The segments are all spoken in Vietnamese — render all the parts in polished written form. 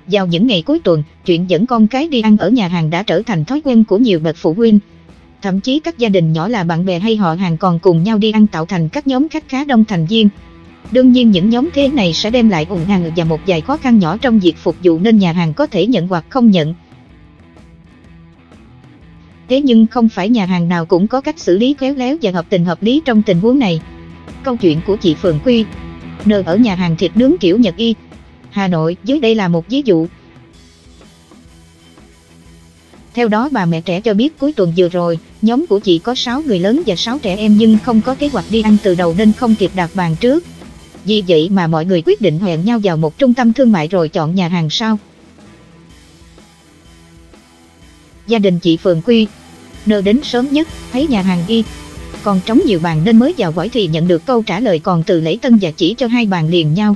Vào những ngày cuối tuần, chuyện dẫn con cái đi ăn ở nhà hàng đã trở thành thói quen của nhiều bậc phụ huynh. Thậm chí các gia đình nhỏ là bạn bè hay họ hàng còn cùng nhau đi ăn tạo thành các nhóm khách khá đông thành viên. Đương nhiên những nhóm thế này sẽ đem lại ùn àn và một vài khó khăn nhỏ trong việc phục vụ nên nhà hàng có thể nhận hoặc không nhận. Thế nhưng không phải nhà hàng nào cũng có cách xử lý khéo léo và hợp tình hợp lý trong tình huống này. Câu chuyện của chị Phượng Quy N ở nhà hàng thịt nướng kiểu Nhật Y, Hà Nội dưới đây là một ví dụ. Theo đó bà mẹ trẻ cho biết cuối tuần vừa rồi, nhóm của chị có 6 người lớn và 6 trẻ em nhưng không có kế hoạch đi ăn từ đầu nên không kịp đặt bàn trước. Vì vậy mà mọi người quyết định hẹn nhau vào một trung tâm thương mại rồi chọn nhà hàng sau. Gia đình chị Phượng Quy N đến sớm nhất, thấy nhà hàng Y còn trống nhiều bàn nên mới vào hỏi thì nhận được câu trả lời còn từ lễ tân và chỉ cho 2 bàn liền nhau.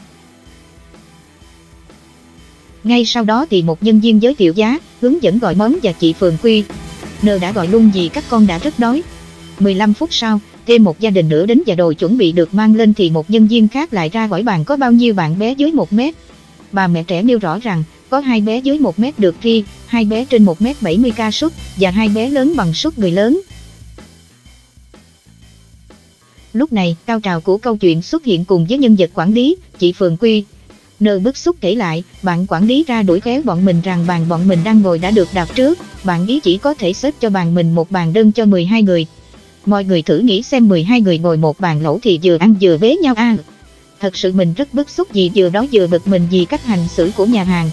Ngay sau đó thì một nhân viên giới thiệu giá, hướng dẫn gọi món và chị Phượng Quy N đã gọi luôn vì các con đã rất đói. 15 phút sau, thêm một gia đình nữa đến và đồ chuẩn bị được mang lên thì một nhân viên khác lại ra hỏi bàn có bao nhiêu bạn bé dưới 1 mét. Bà mẹ trẻ nêu rõ rằng có 2 bé dưới 1 mét được ghi, 2 bé trên 1m70 ca suất và 2 bé lớn bằng suất người lớn. Lúc này, cao trào của câu chuyện xuất hiện cùng với nhân vật quản lý, chị Phượng Quy N bức xúc kể lại, bạn quản lý ra đuổi khéo bọn mình rằng bàn bọn mình đang ngồi đã được đặt trước, bạn ý chỉ có thể xếp cho bàn mình một bàn đơn cho 12 người. Mọi người thử nghĩ xem 12 người ngồi một bàn lẩu thì vừa ăn vừa bế nhau à. Thật sự mình rất bức xúc vì vừa đói vừa bực mình vì cách hành xử của nhà hàng.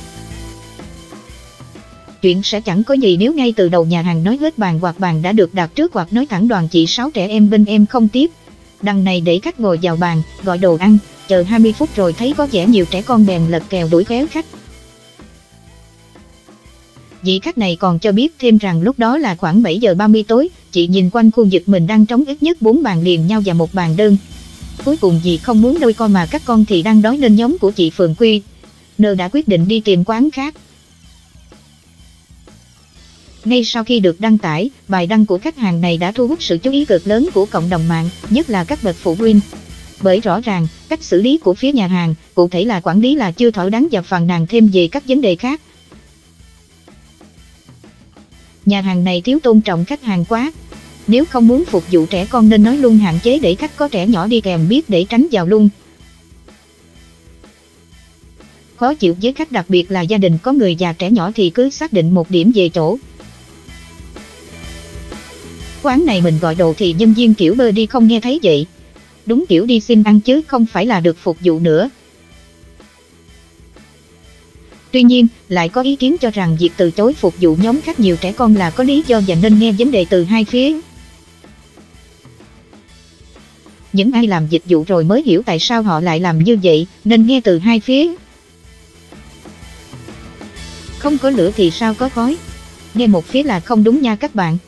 Chuyện sẽ chẳng có gì nếu ngay từ đầu nhà hàng nói hết bàn hoặc bàn đã được đặt trước hoặc nói thẳng đoàn chị 6 trẻ em bên em không tiếp. Đằng này để khách ngồi vào bàn, gọi đồ ăn, chờ 20 phút rồi thấy có vẻ nhiều trẻ con bèn lật kèo đuổi khéo khách. Vị khách này còn cho biết thêm rằng lúc đó là khoảng 7 giờ 30 tối, chị nhìn quanh khu vực mình đang trống ít nhất 4 bàn liền nhau và một bàn đơn. Cuối cùng vì không muốn đôi co mà các con thì đang đói nên nhóm của chị Phượng Quy N đã quyết định đi tìm quán khác. Ngay sau khi được đăng tải, bài đăng của khách hàng này đã thu hút sự chú ý cực lớn của cộng đồng mạng, nhất là các bậc phụ huynh. Bởi rõ ràng, cách xử lý của phía nhà hàng, cụ thể là quản lý là chưa thỏa đáng và phàn nàn thêm về các vấn đề khác. Nhà hàng này thiếu tôn trọng khách hàng quá. Nếu không muốn phục vụ trẻ con nên nói luôn hạn chế để khách có trẻ nhỏ đi kèm biết để tránh vào luôn. Khó chịu với khách đặc biệt là gia đình có người già trẻ nhỏ thì cứ xác định một điểm về chỗ. Quán này mình gọi đồ thì nhân viên kiểu bơ đi không nghe thấy vậy. Đúng kiểu đi xin ăn chứ không phải là được phục vụ nữa. Tuy nhiên, lại có ý kiến cho rằng việc từ chối phục vụ nhóm khách nhiều trẻ con là có lý do và nên nghe vấn đề từ hai phía. Những ai làm dịch vụ rồi mới hiểu tại sao họ lại làm như vậy, nên nghe từ hai phía. Không có lửa thì sao có khói. Nghe một phía là không đúng nha các bạn.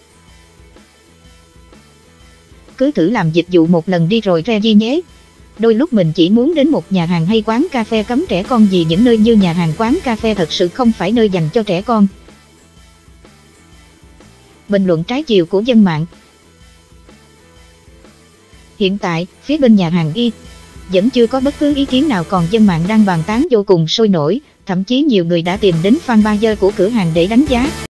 Cứ thử làm dịch vụ một lần đi rồi re đi nhé. Đôi lúc mình chỉ muốn đến một nhà hàng hay quán cà phê cấm trẻ con vì những nơi như nhà hàng quán cà phê thật sự không phải nơi dành cho trẻ con. Bình luận trái chiều của dân mạng. Hiện tại, phía bên nhà hàng Y vẫn chưa có bất cứ ý kiến nào còn dân mạng đang bàn tán vô cùng sôi nổi, thậm chí nhiều người đã tìm đến fanpage của cửa hàng để đánh giá.